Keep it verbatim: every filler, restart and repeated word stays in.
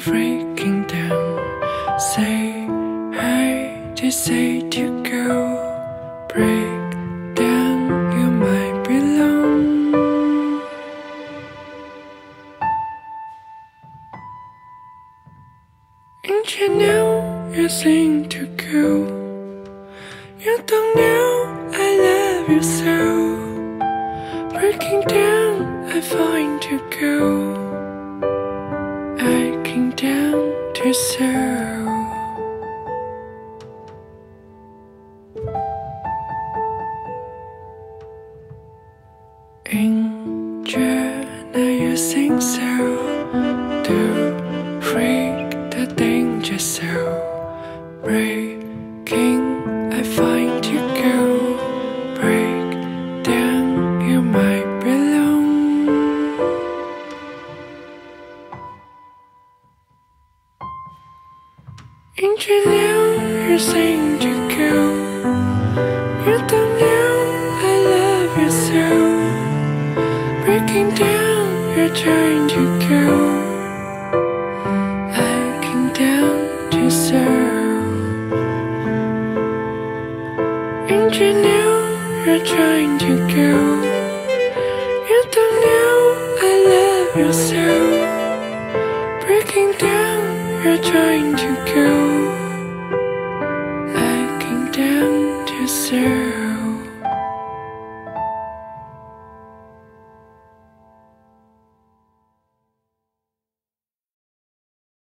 breaking down. Say hi, just say to go. Break down, you might belong. And you know you seem to go. You don't know I love you so. Breaking down, I find to go. I came down to serve. Angel, now you sing so. Do freak the danger so. Breaking, I find you go. Break down, you might belong. Angel, now you sing to go. You don't know I love you so. Breaking down, you're trying to go. I came down to serve. And you know you're trying to go. You don't know I love you so. Breaking down, you're trying to go. I came down to serve.